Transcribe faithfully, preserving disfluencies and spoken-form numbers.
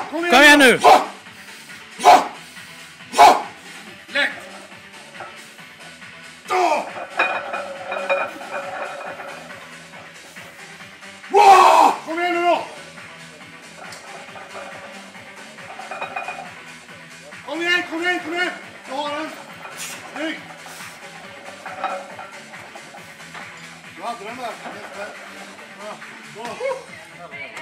Kom igen nu! Lätt! Kom igen nu då! Kom igen, kom igen, kom igen! Du har den! Snyggt! Du hade den där. Bra. Bra.